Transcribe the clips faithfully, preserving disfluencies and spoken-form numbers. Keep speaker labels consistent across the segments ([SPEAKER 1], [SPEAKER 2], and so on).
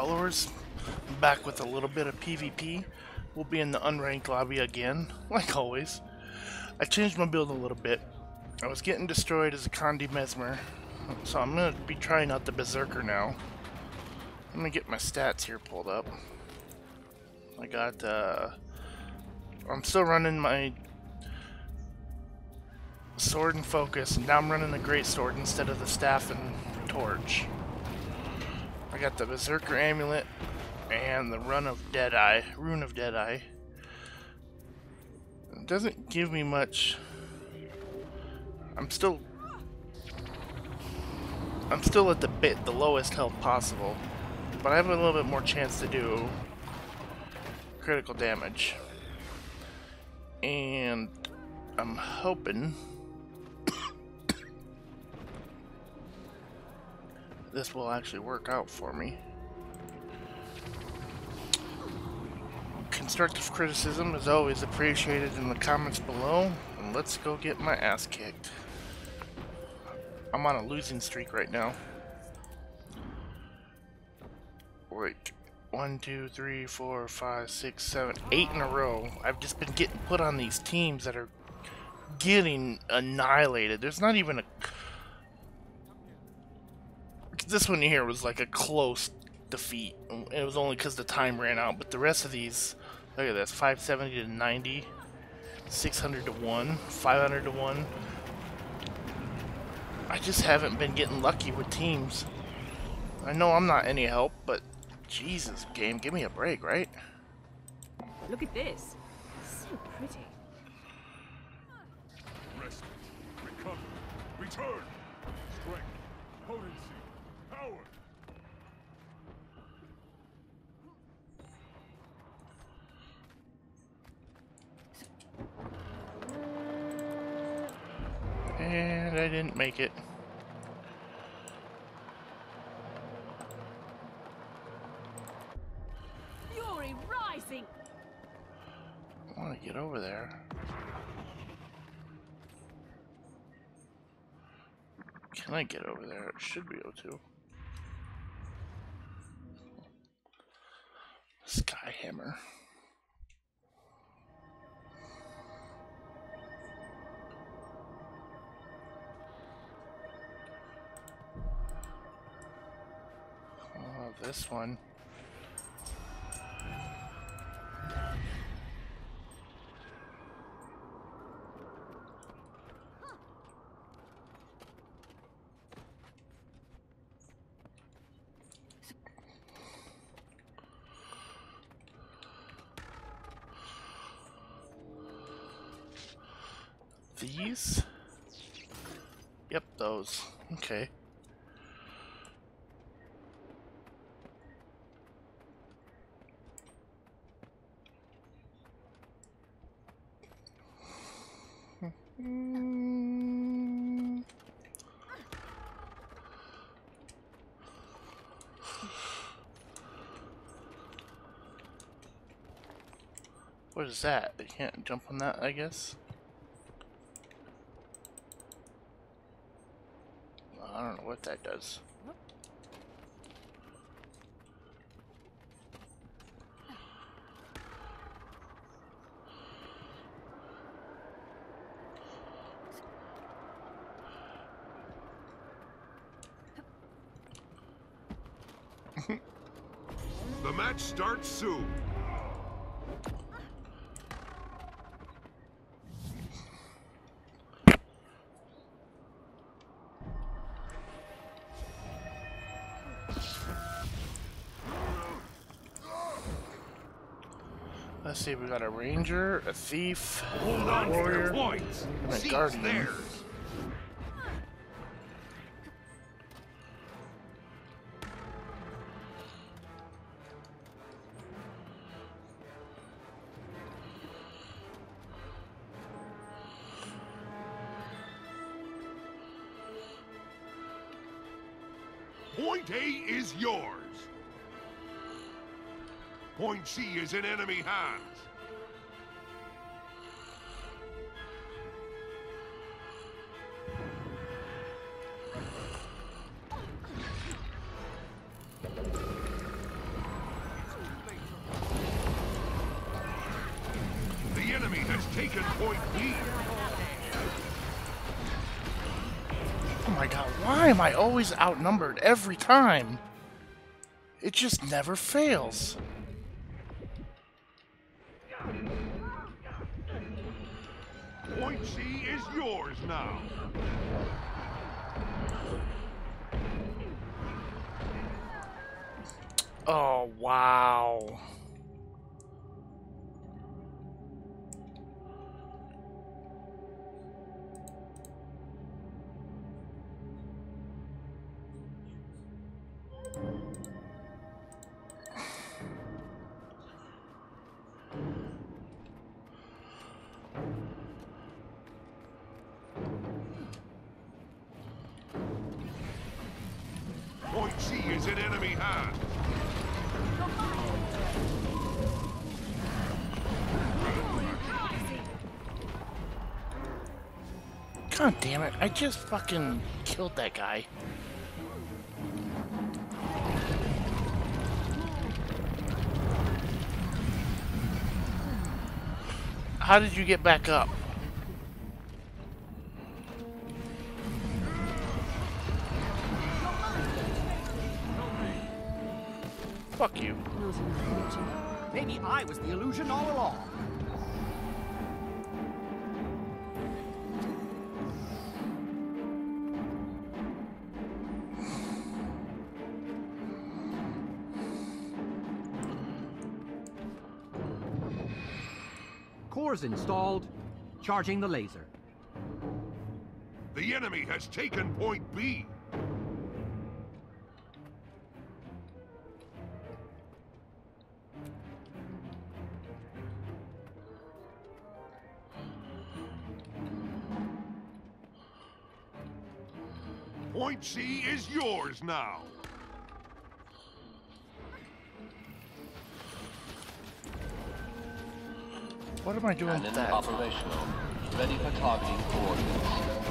[SPEAKER 1] followers. I'm back with a little bit of PvP. We'll be in the unranked lobby again, like always. I changed my build a little bit. I was getting destroyed as a Condi Mesmer, so I'm going to be trying out the Zerker now. I'm going to get my stats here pulled up. I got, uh... I'm still running my sword and focus, and now I'm running the great sword instead of the staff and torch. I got the Berserker amulet and the run of Deadeye, rune of Deadeye. It doesn't give me much. I'm still, I'm still at the bit the lowest health possible, but I have a little bit more chance to do critical damage, and I'm hoping this will actually work out for me. Constructive criticism is always appreciated in the comments below, and let's go get my ass kicked. I'm on a losing streak right now. Wait, one, two, three, four, five, six, seven, eight in a row. I've just been getting put on these teams that are getting annihilated. There's not even a... This one here was like a close defeat. It was only because the time ran out, but the rest of these, look at this, five seventy to ninety, six hundred to one, five hundred to one. I just haven't been getting lucky with teams. I know I'm not any help, but Jesus, game, give me a break, right?
[SPEAKER 2] Look at this. So pretty.
[SPEAKER 3] Rest, recover, return, strength, potency. Power.
[SPEAKER 1] And I didn't make it.
[SPEAKER 2] Fury rising.
[SPEAKER 1] I want to get over there. Can I get over there? I should be able to. Skyhammer. Oh, this one. These? Yep, those. Okay. What is that? I can't jump on that, I guess. I don't know what that does.
[SPEAKER 3] The match starts soon.
[SPEAKER 1] Let's see, we got a ranger, a thief,
[SPEAKER 3] Hold
[SPEAKER 1] a
[SPEAKER 3] on
[SPEAKER 1] warrior,
[SPEAKER 3] to your points.
[SPEAKER 1] and a
[SPEAKER 3] Seats
[SPEAKER 1] guardian.
[SPEAKER 3] theirs. Point A is yours. Point C is in enemy hands. taken point B.
[SPEAKER 1] Oh my god, why am I always outnumbered every time? It just never fails.
[SPEAKER 3] Point C is yours now.
[SPEAKER 1] Oh, wow.
[SPEAKER 3] Point C is in enemy hands.
[SPEAKER 1] God damn it, I just fucking killed that guy. How did you get back up? Fuck you.
[SPEAKER 4] Maybe I was the illusion all along. Cores installed. Charging the laser.
[SPEAKER 3] The enemy has taken point B. Point C is yours now.
[SPEAKER 1] What am I doing with
[SPEAKER 5] Cannon
[SPEAKER 1] that?
[SPEAKER 5] operational. Ready for targeting coordinates.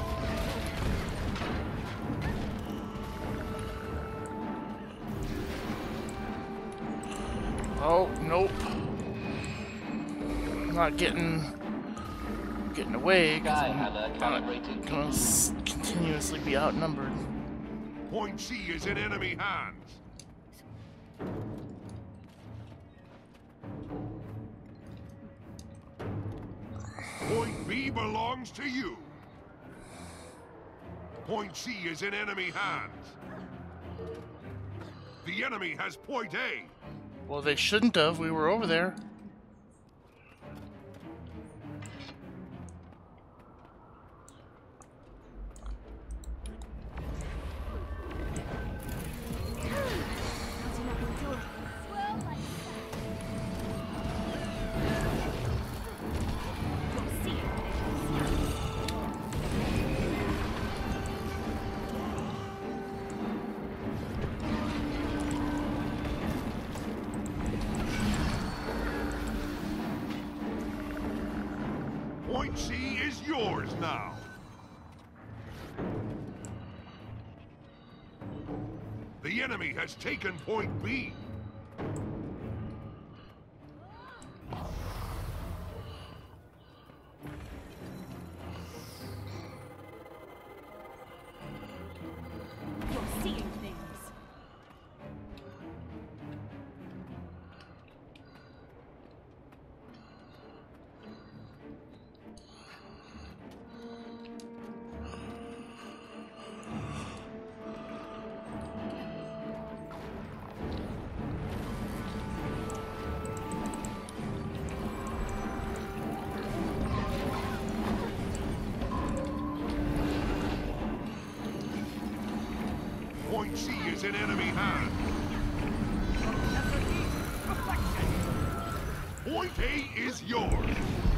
[SPEAKER 1] Oh, nope. I'm not getting getting away because
[SPEAKER 5] Sky
[SPEAKER 1] I'm
[SPEAKER 5] hammer calibrated.
[SPEAKER 1] gonna s- continuously be outnumbered.
[SPEAKER 3] Point C is in enemy hands. Point B belongs to you. Point C is in enemy hands. The enemy has point A.
[SPEAKER 1] Well, they shouldn't have. We were over there.
[SPEAKER 3] Point C is yours now. The enemy has taken point B.
[SPEAKER 2] You're seeing things.
[SPEAKER 3] Point C is in enemy hands. Point A is yours.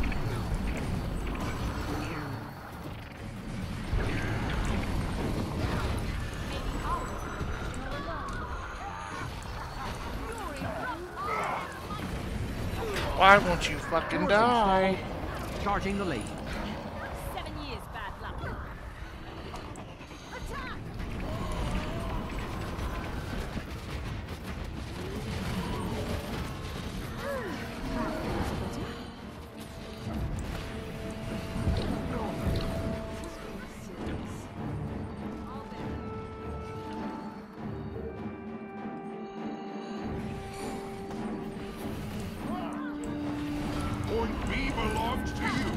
[SPEAKER 1] Why won't you fucking die?
[SPEAKER 4] Charging the laser.
[SPEAKER 2] Seven years bad luck. Attack!
[SPEAKER 3] B belongs to you.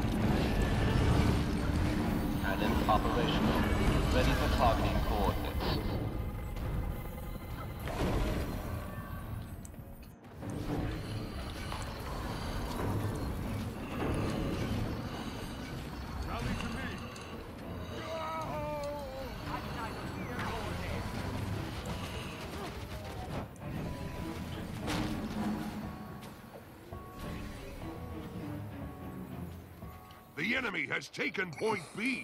[SPEAKER 5] Cannon operational. Ready for targeting coordinates.
[SPEAKER 3] Rally to me. The enemy has taken point B.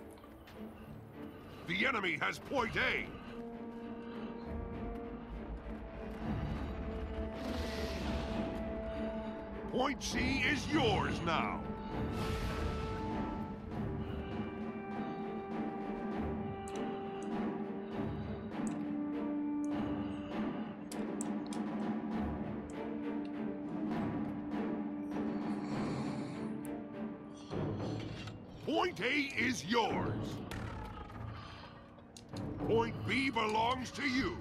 [SPEAKER 3] The enemy has point A. Point C is yours now. Point A is yours. Point B belongs to you.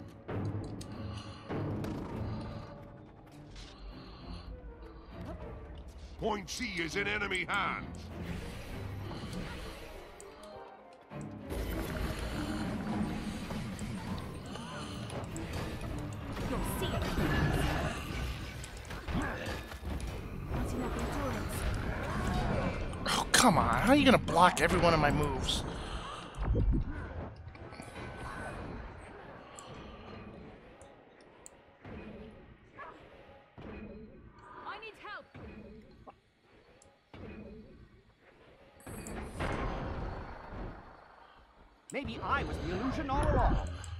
[SPEAKER 3] Point C is in enemy hands.
[SPEAKER 2] You're seeing things. Not enough endurance.
[SPEAKER 1] Oh, come on. How are you gonna block every one of my moves?
[SPEAKER 2] I need help.
[SPEAKER 4] Maybe I was the illusion all along.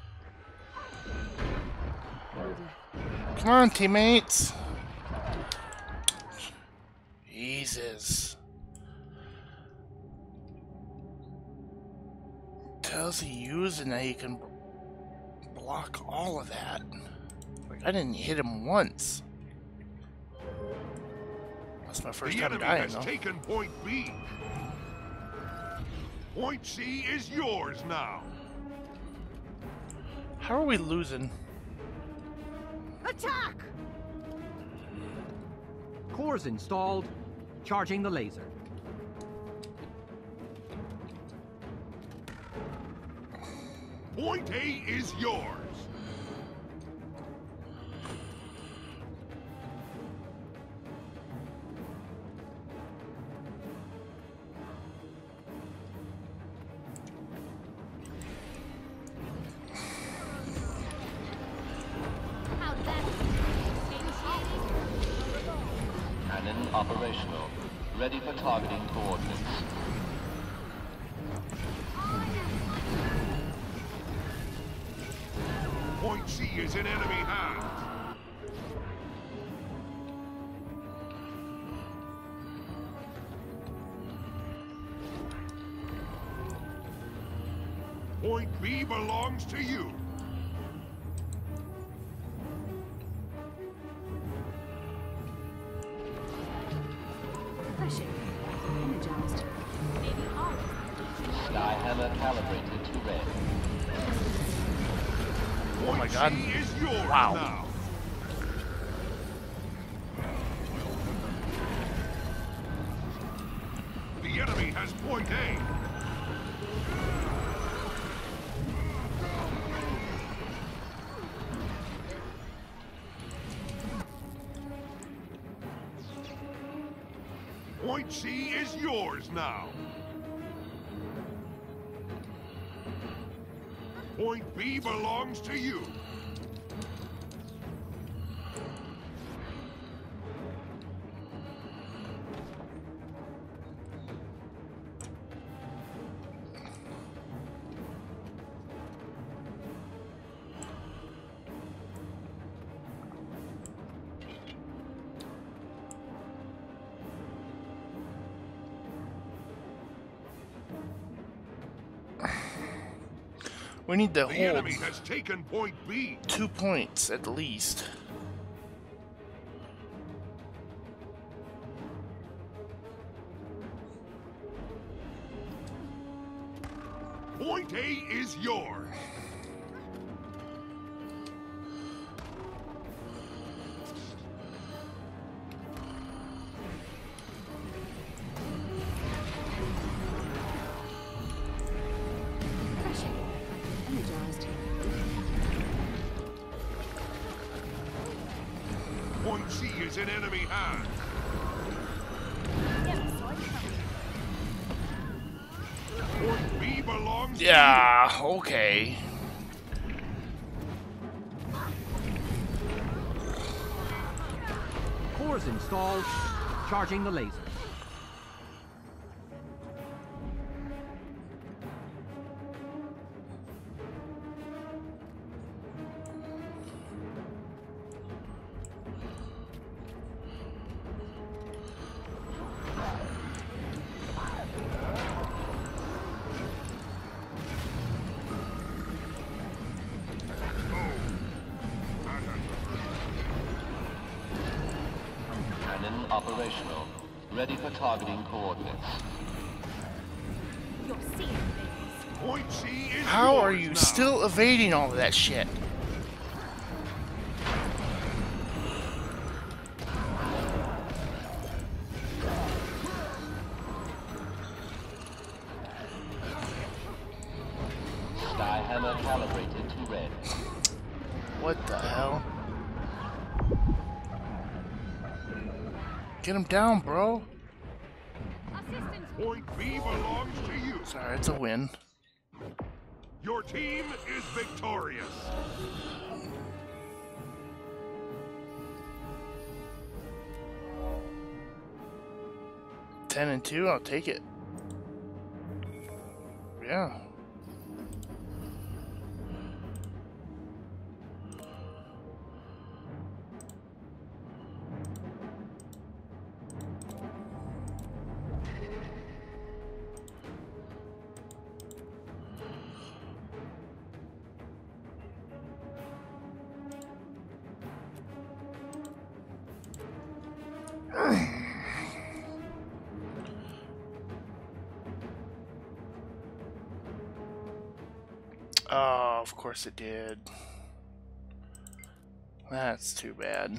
[SPEAKER 1] Come on, teammates. Jesus. How's he using that he can block all of that? Like, I didn't hit him once. That's my first
[SPEAKER 3] The
[SPEAKER 1] time
[SPEAKER 3] enemy
[SPEAKER 1] dying,
[SPEAKER 3] has
[SPEAKER 1] though.
[SPEAKER 3] taken point B. Point C is yours now.
[SPEAKER 1] How are we losing?
[SPEAKER 4] Attack! Cores installed. Charging the laser.
[SPEAKER 3] Point A is yours.
[SPEAKER 2] How did that
[SPEAKER 5] Cannon operational. Ready for targeting coordinates.
[SPEAKER 3] Point C is in enemy hands. Point B belongs to you.
[SPEAKER 2] pressure? Energized. Maybe I was.
[SPEAKER 5] Skyhammer calibrated to red.
[SPEAKER 1] Oh my god.
[SPEAKER 3] C is yours
[SPEAKER 1] Wow.
[SPEAKER 3] now. The enemy has point A. Point C is yours now. Point B belongs to you.
[SPEAKER 1] We need to
[SPEAKER 3] The
[SPEAKER 1] hold
[SPEAKER 3] enemy has taken point B.
[SPEAKER 1] two points at least.
[SPEAKER 3] Point A is yours. is in enemy hands.
[SPEAKER 2] Get the sword coming.
[SPEAKER 3] Point B belongs to
[SPEAKER 1] Yeah, okay.
[SPEAKER 4] Cores installed. Charging the laser.
[SPEAKER 5] Cannon operational. Ready for targeting coordinates.
[SPEAKER 2] You're seeing things.
[SPEAKER 3] you. Point C is
[SPEAKER 1] How are
[SPEAKER 3] yours
[SPEAKER 1] you
[SPEAKER 3] now.
[SPEAKER 1] still evading all of that shit?
[SPEAKER 5] Skyhammer calibrated to red.
[SPEAKER 1] What the hell? Get him down, bro.
[SPEAKER 2] Assistance.
[SPEAKER 3] Point B belongs to you.
[SPEAKER 1] Sorry, it's a win.
[SPEAKER 3] Your team is victorious.
[SPEAKER 1] Ten and two, I'll take it. Yeah. Oh, of course it did. That's too bad.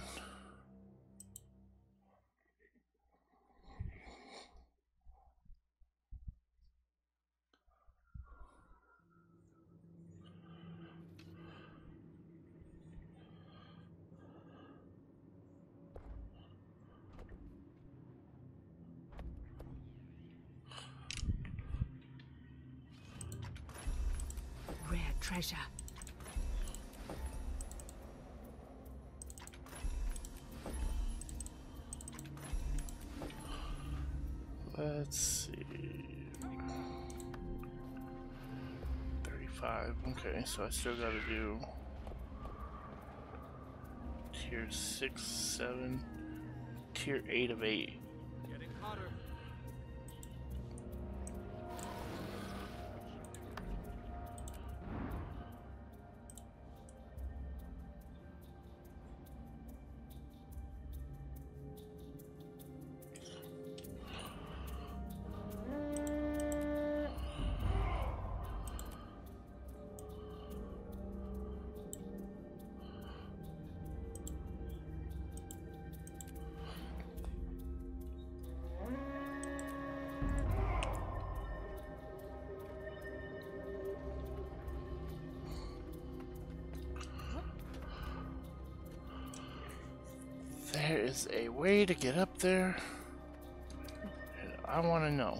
[SPEAKER 2] Rare treasure.
[SPEAKER 1] Let's see. thirty-five. Okay, so I still gotta do tier six, seven, tier eight of eight.
[SPEAKER 4] Getting hotter.
[SPEAKER 1] There is a way to get up there, and I want to know.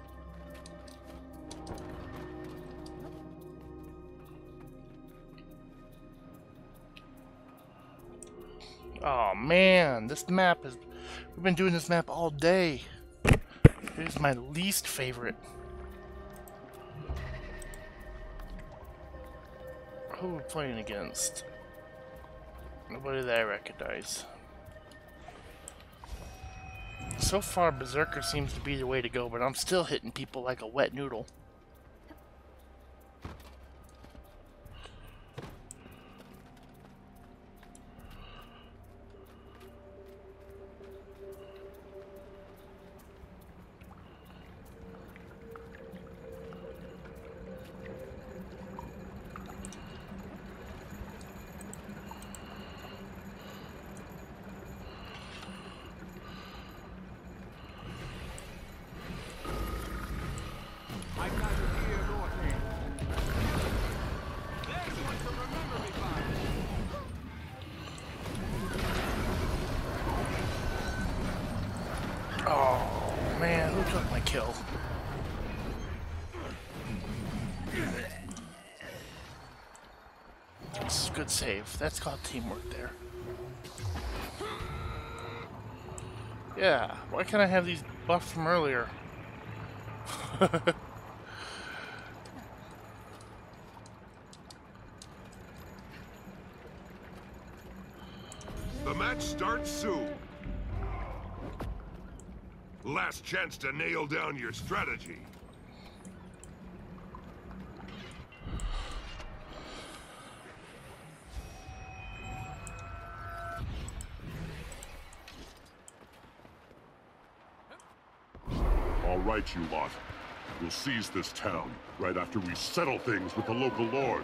[SPEAKER 1] Oh man, this map is... We've been doing this map all day. It is my least favorite. Who are we playing against? Nobody that I recognize. So far, Berserker seems to be the way to go, but I'm still hitting people like a wet noodle.
[SPEAKER 4] I've got
[SPEAKER 1] who took my kill? Good save. That's called teamwork there. Yeah, why can't I have these buffs from earlier?
[SPEAKER 3] The match starts soon. Last chance to nail down your strategy.
[SPEAKER 6] All right, you lot. We'll seize this town right after we settle things with the local lord.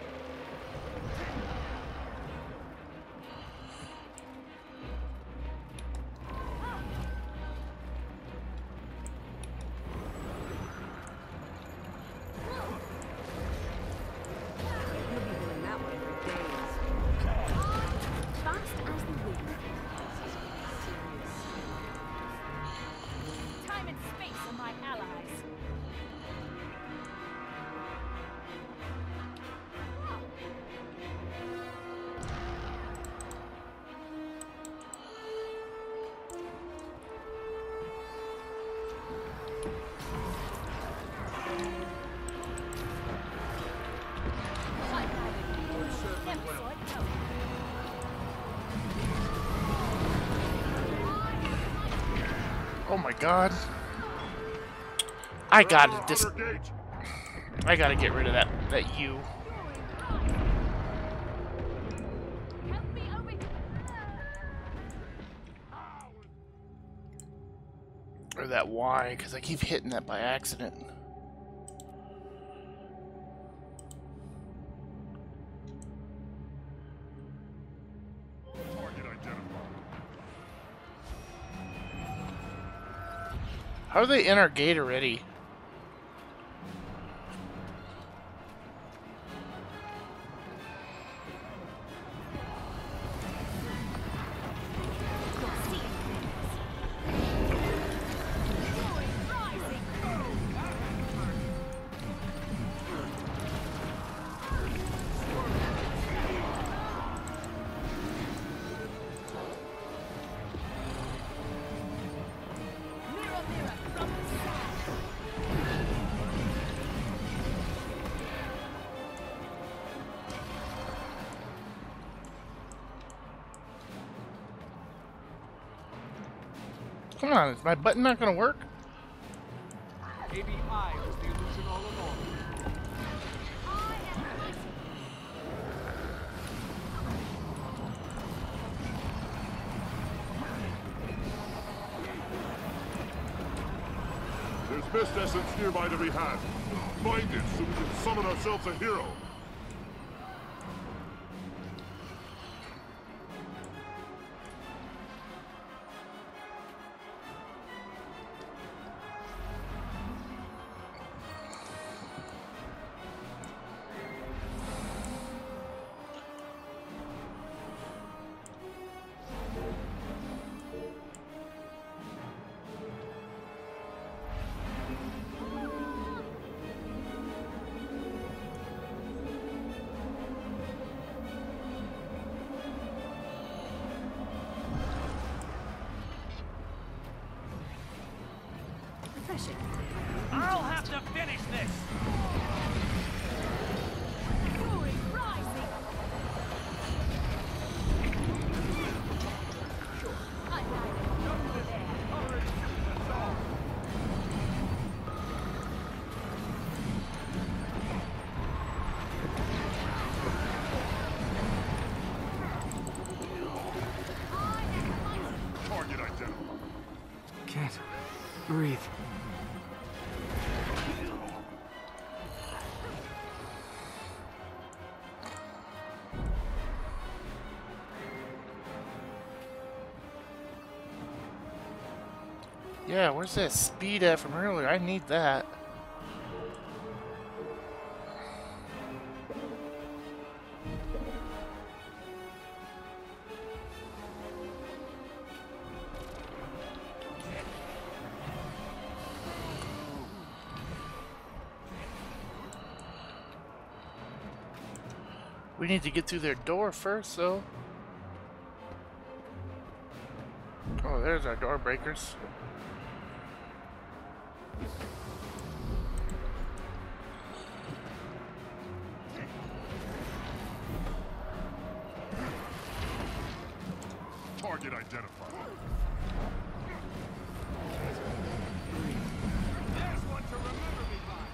[SPEAKER 1] Oh my god. I gotta dis- I gotta get rid of that that U. Or that Y, because I keep hitting that by accident. How are they in our gate already? Come on, is my button not gonna work?
[SPEAKER 4] Maybe I was the illusion all along.
[SPEAKER 6] There's mist essence nearby to be had. Find it so we can summon ourselves a hero.
[SPEAKER 4] I'll have to finish this!
[SPEAKER 3] Target identified.
[SPEAKER 4] Can't breathe.
[SPEAKER 1] Yeah, where's that speed at from earlier? I need that. We need to get through their door first, though. Oh, there's our door breakers.
[SPEAKER 6] Target identified.
[SPEAKER 4] There's one to remember me by.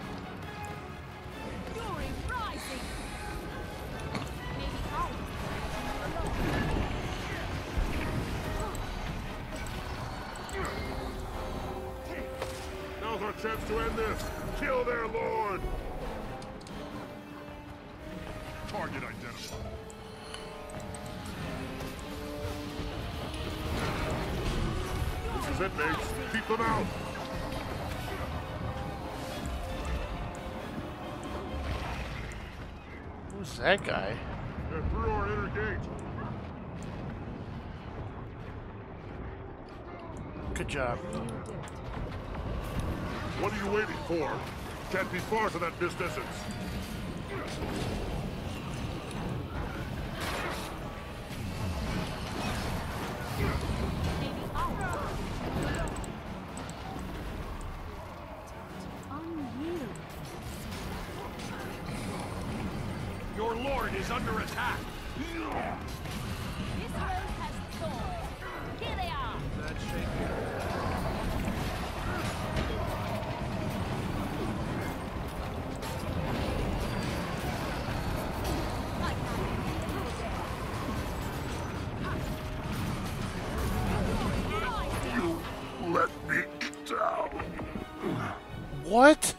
[SPEAKER 2] Fury rising. Maybe I
[SPEAKER 6] Now's our chance to end this. Kill their lord. Target identified. This is it, mates. Keep them out.
[SPEAKER 1] Who's that guy?
[SPEAKER 6] They're through our inner gate.
[SPEAKER 1] Good job.
[SPEAKER 6] What are you waiting for? Can't be far to that distance.
[SPEAKER 4] Your lord is under attack.
[SPEAKER 2] This road has thorns. Here they are.
[SPEAKER 4] That's shaky.
[SPEAKER 6] Let me down.
[SPEAKER 1] What?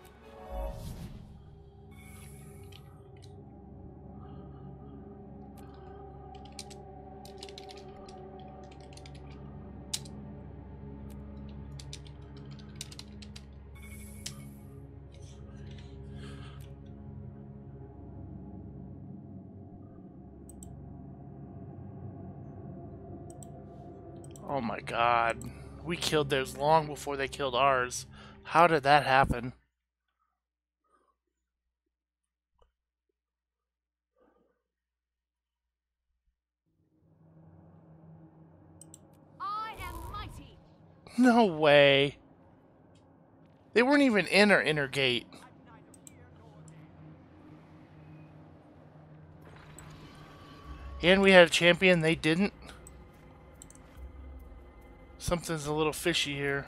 [SPEAKER 1] Oh my god. We killed theirs long before they killed ours. How did that happen?
[SPEAKER 2] I am mighty.
[SPEAKER 1] No way. They weren't even in our inner gate. And we had a champion, they didn't. Something's a little fishy here.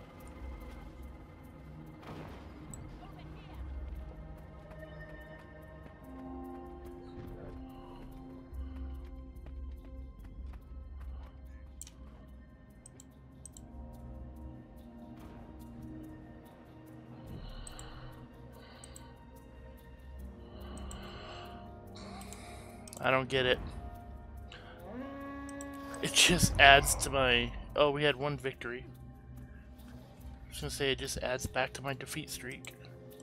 [SPEAKER 1] I don't get it. It just adds to my... Oh, we had one victory. I was gonna say it just adds back to my defeat streak.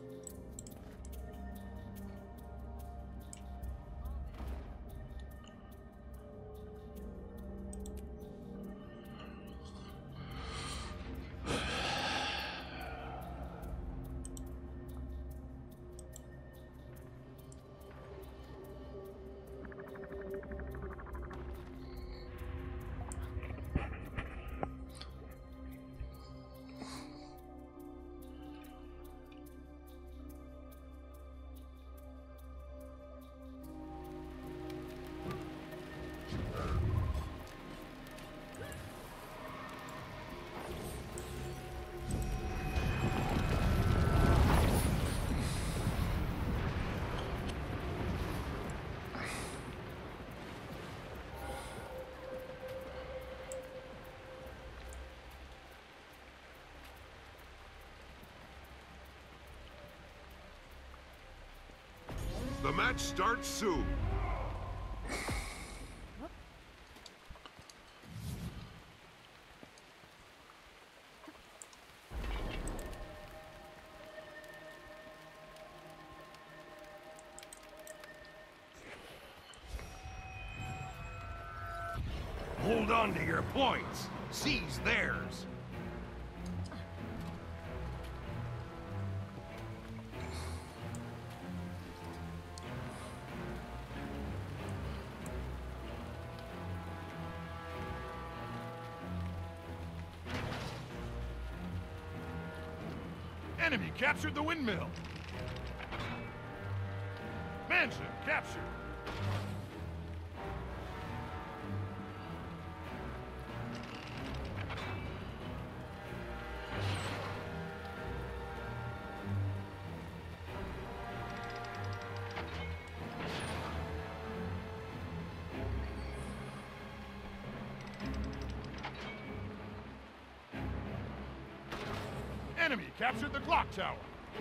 [SPEAKER 6] The match starts soon.
[SPEAKER 4] Hold on to your points. Seize theirs.
[SPEAKER 3] Enemy captured the windmill. Mansion captured. Enemy captured the clock tower.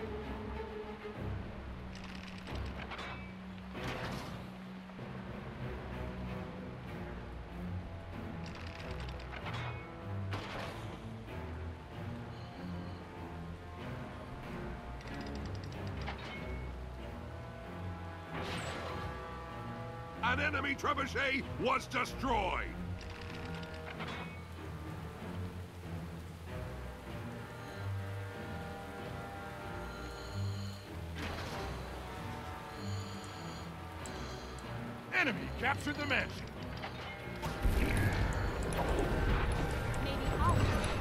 [SPEAKER 3] An enemy trebuchet was destroyed. Enemy captured the mansion.
[SPEAKER 2] Maybe I'll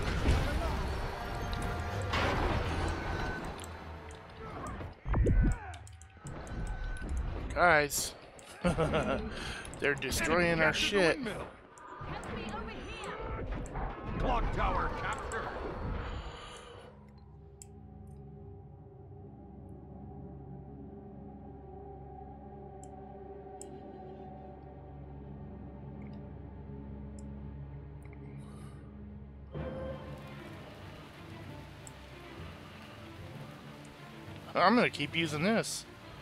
[SPEAKER 1] Guys, they're destroying
[SPEAKER 3] Enemy
[SPEAKER 1] our
[SPEAKER 3] captured the
[SPEAKER 1] shit.
[SPEAKER 3] windmill.
[SPEAKER 2] help me over here.
[SPEAKER 3] Clock tower captured.
[SPEAKER 1] I'm gonna keep using this.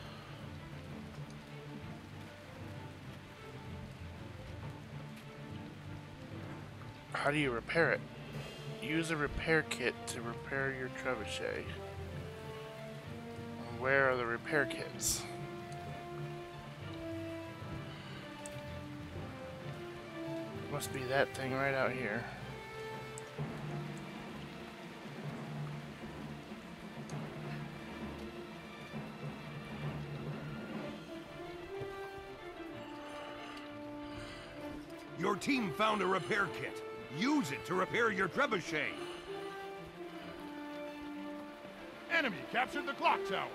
[SPEAKER 1] How do you repair it? Use a repair kit to repair your trebuchet. Where are the repair kits? Must be that thing right out here.
[SPEAKER 3] Your team found a repair kit. Use it to repair your trebuchet. Enemy captured the clock tower.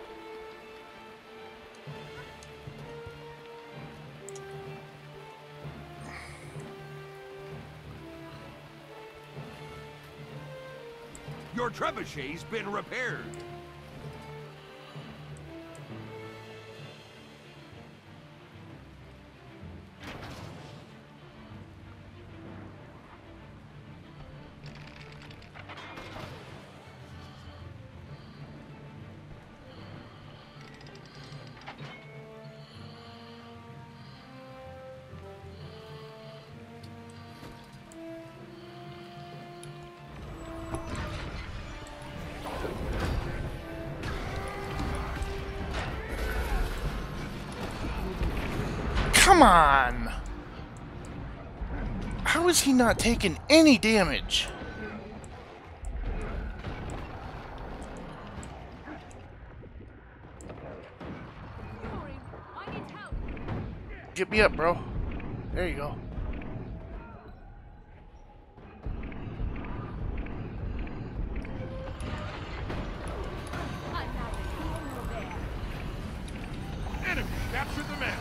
[SPEAKER 3] Your trebuchet's been repaired.
[SPEAKER 1] Come on! How is he not taking any damage?
[SPEAKER 2] Sorry, I need help.
[SPEAKER 1] Get me up, bro. There you go.
[SPEAKER 2] I'm not over there.
[SPEAKER 3] Enemy captured the mansion.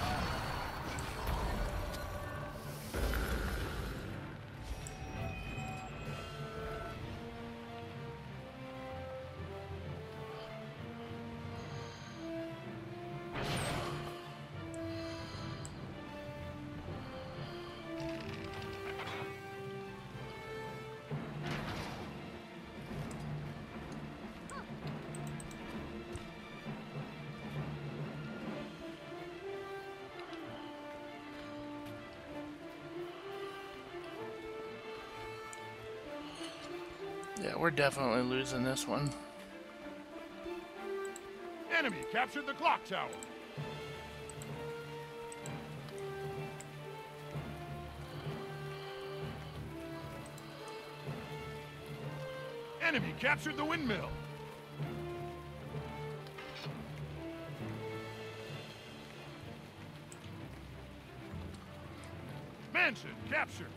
[SPEAKER 1] Yeah, we're definitely losing this one.
[SPEAKER 3] Enemy captured the clock tower. Enemy captured the windmill. Mansion captured.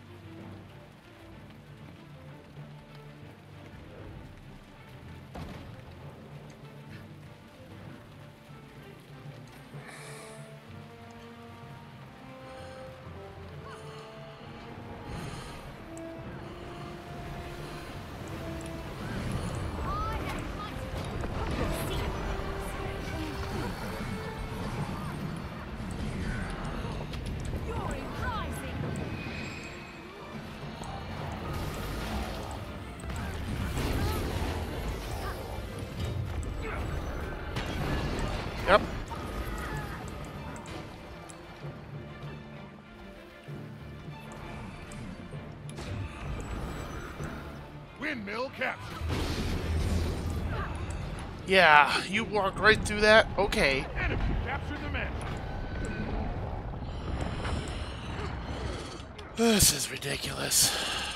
[SPEAKER 1] Yeah, you walked right through that? Okay.
[SPEAKER 3] Enemy captured the man.
[SPEAKER 1] This is ridiculous.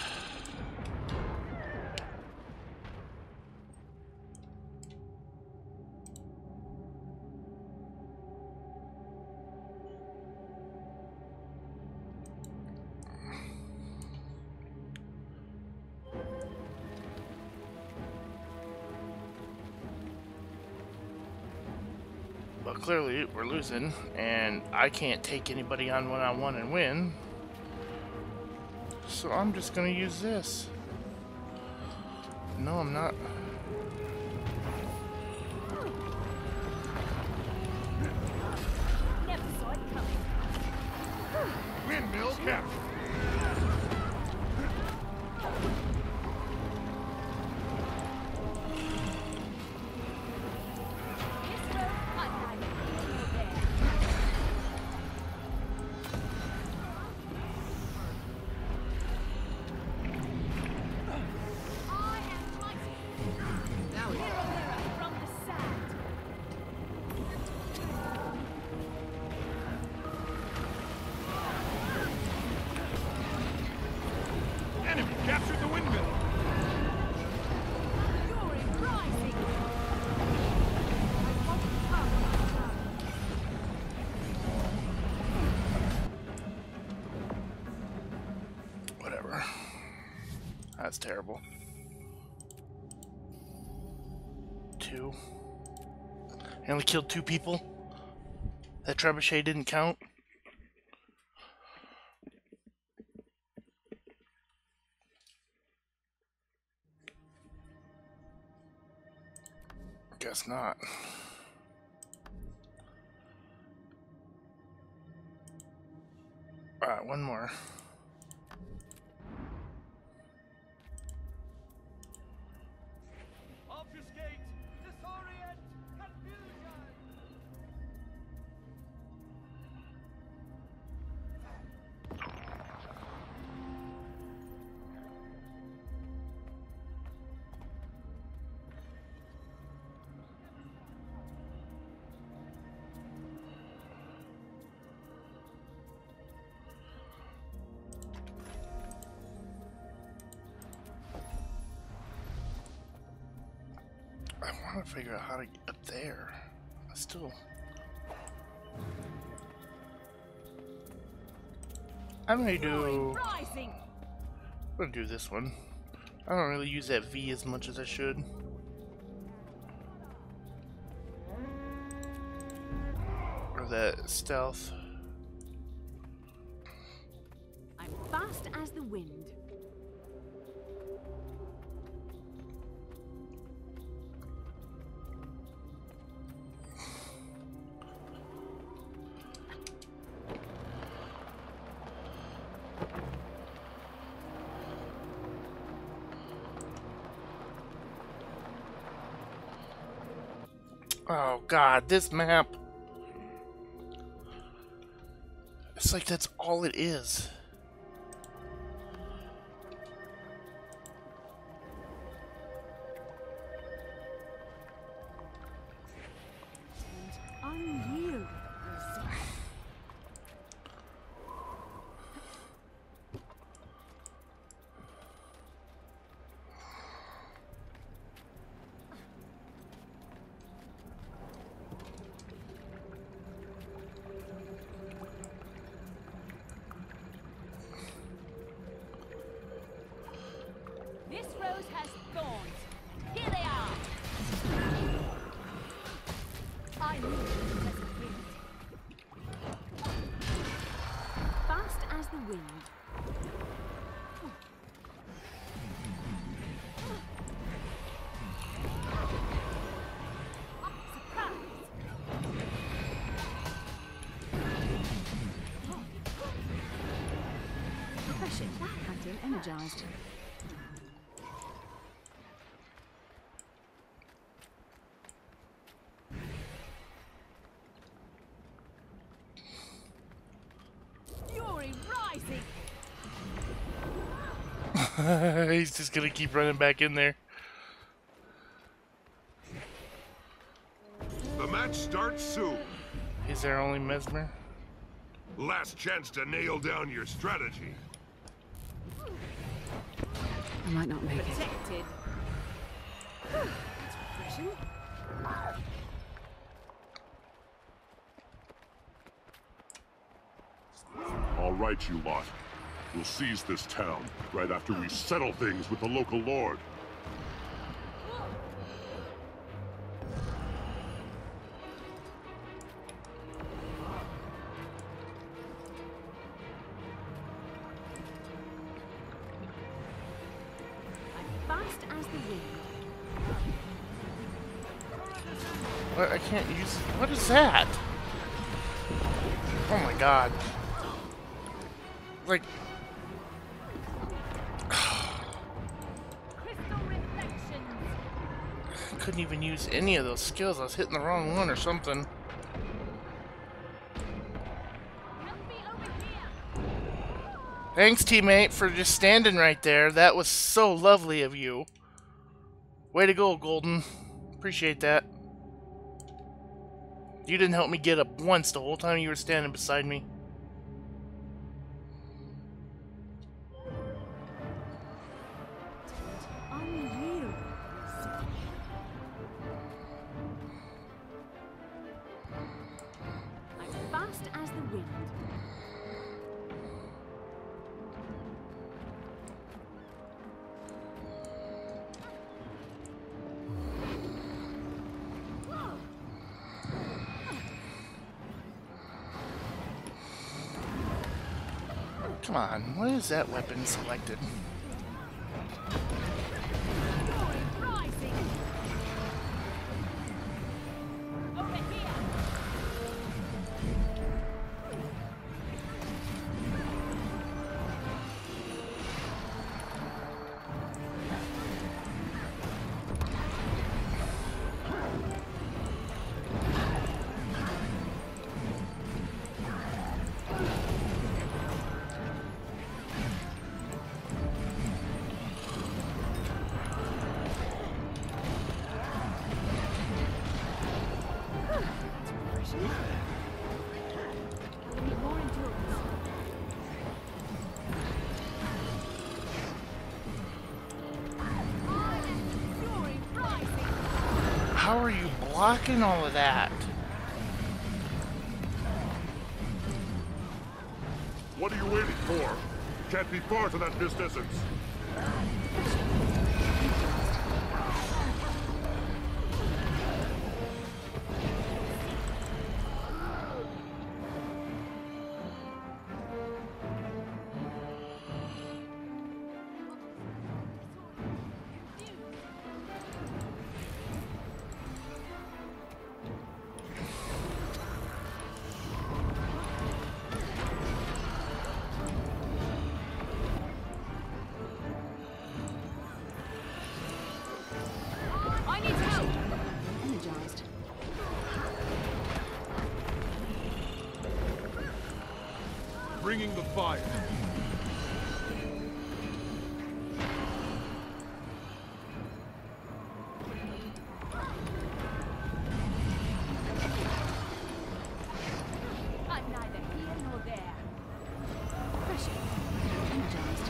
[SPEAKER 1] But clearly we're losing, and I can't take anybody on one-on-one and win. So I'm just gonna use this. No, I'm not.
[SPEAKER 2] Never saw it coming.
[SPEAKER 3] Windmill captured.
[SPEAKER 2] This road unranked. There. I am mighty. Now mirror, mirror from the sand.
[SPEAKER 3] Enemy captured the windmill.
[SPEAKER 2] Fury rising. I want to come.
[SPEAKER 1] Whatever. That's terrible. Two. I only killed two people? That trebuchet didn't count? Guess not. Alright, one more.
[SPEAKER 3] Obfuscate, disorient, confusion.
[SPEAKER 1] I want to figure out how to get up there. I still. I may do.
[SPEAKER 2] Rising.
[SPEAKER 1] I'm gonna do this one. I don't really use that V as much as I should. Or that stealth.
[SPEAKER 2] I'm fast as the wind.
[SPEAKER 1] Oh god, this map. It's like that's all it is.
[SPEAKER 2] Unyielding resolve. This rose has thorns. Here they are. I knew it was a wind. Fast as the wind. Surprise! Refreshing. That had him energized. Fury rising.
[SPEAKER 1] He's just gonna keep running back in there.
[SPEAKER 3] Match starts soon.
[SPEAKER 1] Is there only Mesmer?
[SPEAKER 3] Last chance to nail down your strategy.
[SPEAKER 7] I might not make it.
[SPEAKER 2] Protected. That's refreshing.
[SPEAKER 6] All right, you lot. We'll seize this town right after we settle things with the local lord.
[SPEAKER 2] Fast as the wind.
[SPEAKER 1] What? I can't use. What is that? Oh my god. Like.
[SPEAKER 2] Crystal reflections.
[SPEAKER 1] I couldn't even use any of those skills. I was hitting the wrong one or something.
[SPEAKER 2] Help me over here.
[SPEAKER 1] Thanks, teammate, for just standing right there. That was so lovely of you. Way to go, Golden. Appreciate that. You didn't help me get up once the whole time you were standing beside me.
[SPEAKER 2] Unreal. I'm fast as the wind.
[SPEAKER 1] Come on, why is that weapon selected?
[SPEAKER 2] Rising. Over here.
[SPEAKER 1] How are you blocking all of that?
[SPEAKER 6] What are you waiting for? Can't be far to that distance.
[SPEAKER 2] I need help.
[SPEAKER 7] Energized.
[SPEAKER 3] Bringing the fire.
[SPEAKER 2] I'm neither here nor there.
[SPEAKER 7] Pressure. Energized.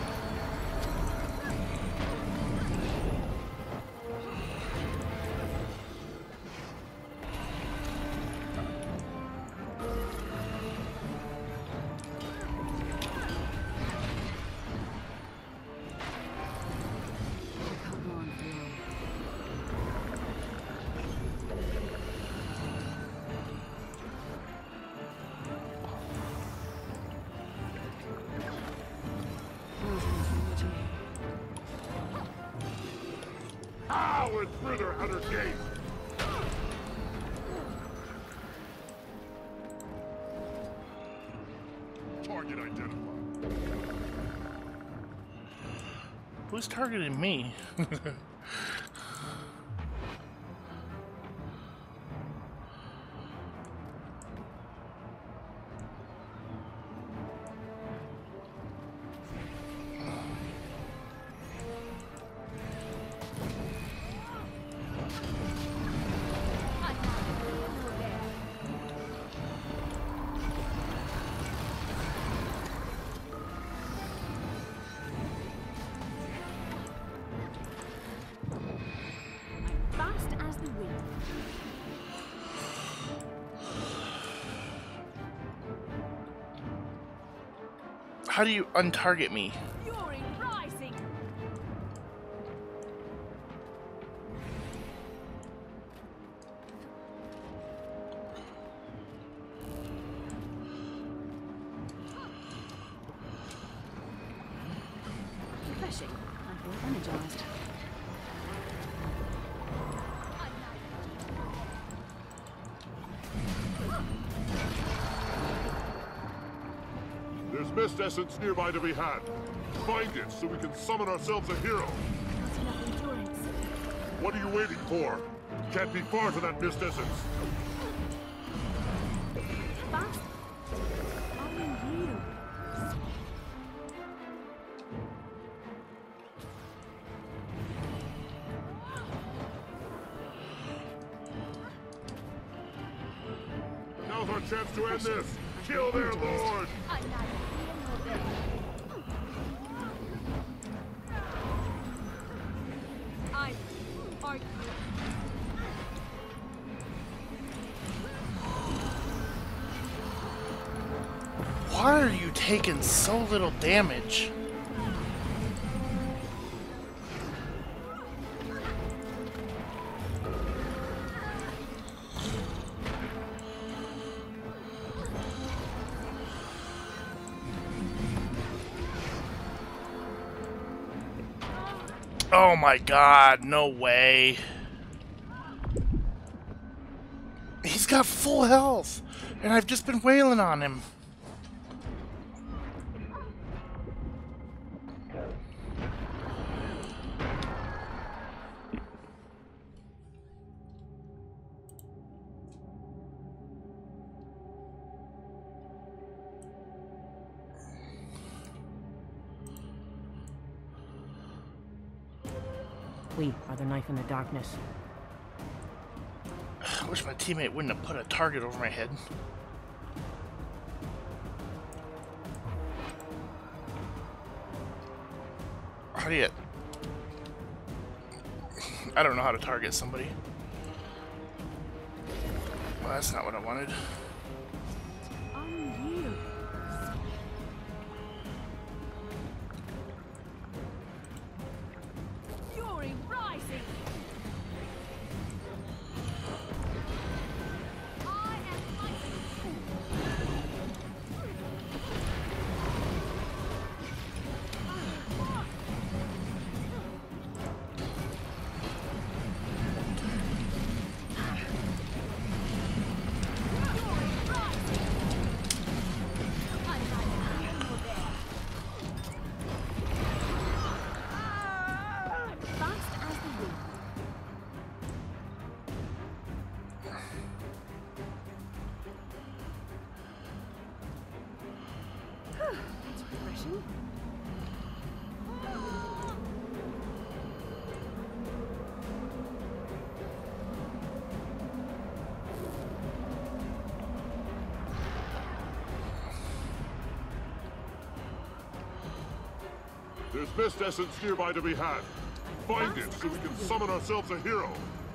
[SPEAKER 7] Come on, Flo.
[SPEAKER 6] Ah, we're through their outer gate. Target identified.
[SPEAKER 1] Who's targeting me? How do you untarget me?
[SPEAKER 2] Fury rising.
[SPEAKER 7] Refreshing. I feel energized.
[SPEAKER 6] There's mist essence nearby to be had. Find it so we can summon ourselves a hero.
[SPEAKER 2] Not enough endurance.
[SPEAKER 6] What are you waiting for? Can't be far to that mist essence.
[SPEAKER 2] Fast. Following you.
[SPEAKER 6] Now's our chance to end this. Kill their lord.
[SPEAKER 2] I'm not here nor there. I'm arguing.
[SPEAKER 1] Why are you taking so little damage? Oh my god, no way. He's got full health, and I've just been wailing on him.
[SPEAKER 8] We are the knife in the darkness.
[SPEAKER 1] I wish my teammate wouldn't have put a target over my head. How do you... I don't know how to target somebody. Well, that's not what I wanted.
[SPEAKER 2] On you. Fury rising. I am fighting. Fast as the wind.
[SPEAKER 7] It's refreshing.
[SPEAKER 6] There's mist essence nearby to be had. Find it so we can summon ourselves a hero.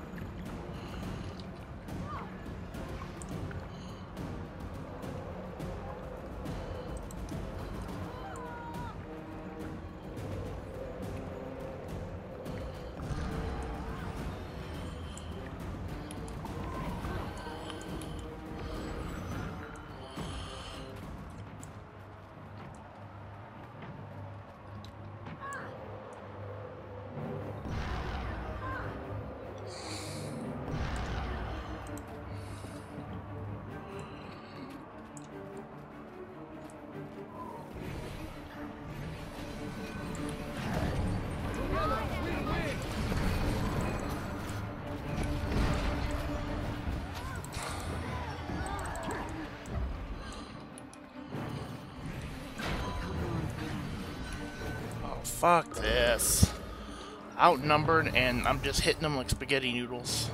[SPEAKER 1] Fuck this. Outnumbered, and I'm just hitting them like spaghetti noodles.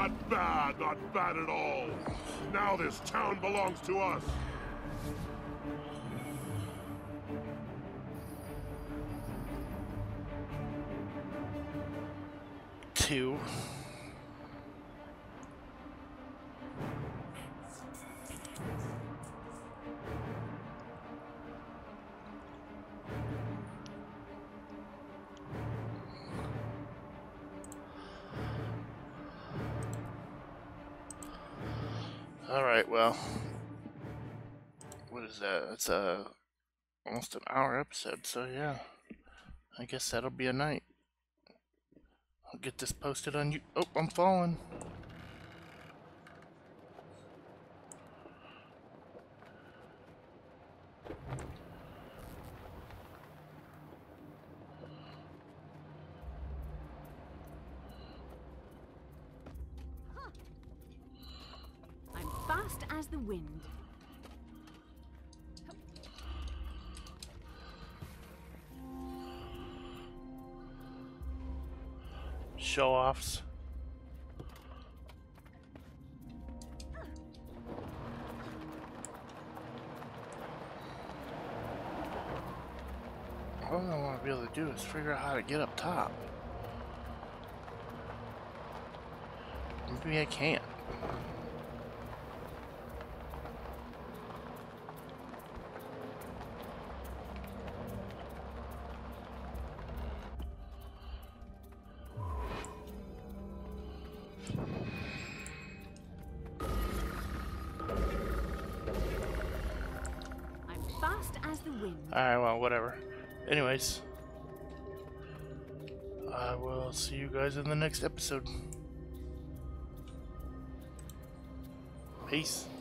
[SPEAKER 6] Not bad, not bad at all. Now this town belongs to us.
[SPEAKER 1] Two. Alright, well, what is that? It's a almost an hour episode, so yeah, I guess that'll be a night. I'll get this posted on you. Oh, I'm falling.
[SPEAKER 7] I'm fast as the wind.
[SPEAKER 1] Show-offs. All I want to be able to do is figure out how to get up top. Maybe I can't.
[SPEAKER 7] I'm fast as the wind.
[SPEAKER 1] Alright, well, whatever. Anyways, I will see you guys in the next episode. Peace.